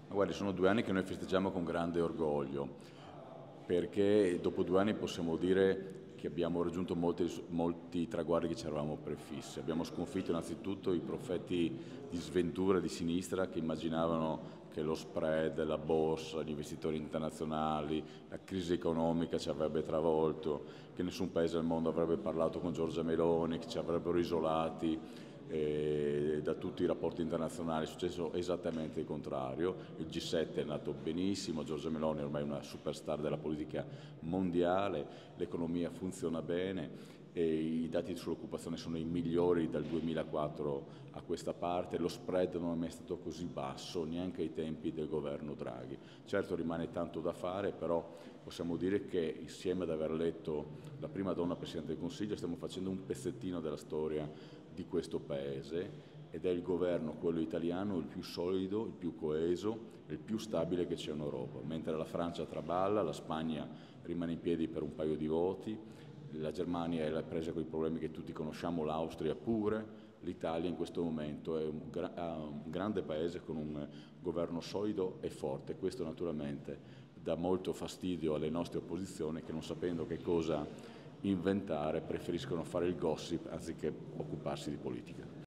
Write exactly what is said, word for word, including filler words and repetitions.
Guardi, sono due anni che noi festeggiamo con grande orgoglio, perché dopo due anni possiamo dire che abbiamo raggiunto molti, molti traguardi che ci eravamo prefissi. Abbiamo sconfitto innanzitutto i profeti di sventura di sinistra che immaginavano che lo spread, la borsa, gli investitori internazionali, la crisi economica ci avrebbe travolto, che nessun paese al mondo avrebbe parlato con Giorgia Meloni, che ci avrebbero isolati eh, da tutti i rapporti internazionali. È successo esattamente il contrario. Il G sette è andato benissimo, Giorgia Meloni è ormai una superstar della politica mondiale, l'economia funziona bene e i dati sull'occupazione sono i migliori dal duemilaquattro a questa parte, lo spread non è mai stato così basso neanche ai tempi del governo Draghi. Certo rimane tanto da fare, però possiamo dire che insieme ad aver eletto la prima donna Presidente del Consiglio stiamo facendo un pezzettino della storia di questo Paese ed è il governo, quello italiano, il più solido, il più coeso, il più stabile che c'è in Europa. Mentre la Francia traballa, la Spagna rimane in piedi per un paio di voti, la Germania è presa con i problemi che tutti conosciamo, l'Austria pure, l'Italia in questo momento è un, gra un grande paese con un governo solido e forte. Questo naturalmente dà molto fastidio alle nostre opposizioni che non sapendo che cosa inventare preferiscono fare il gossip anziché occuparsi di politica.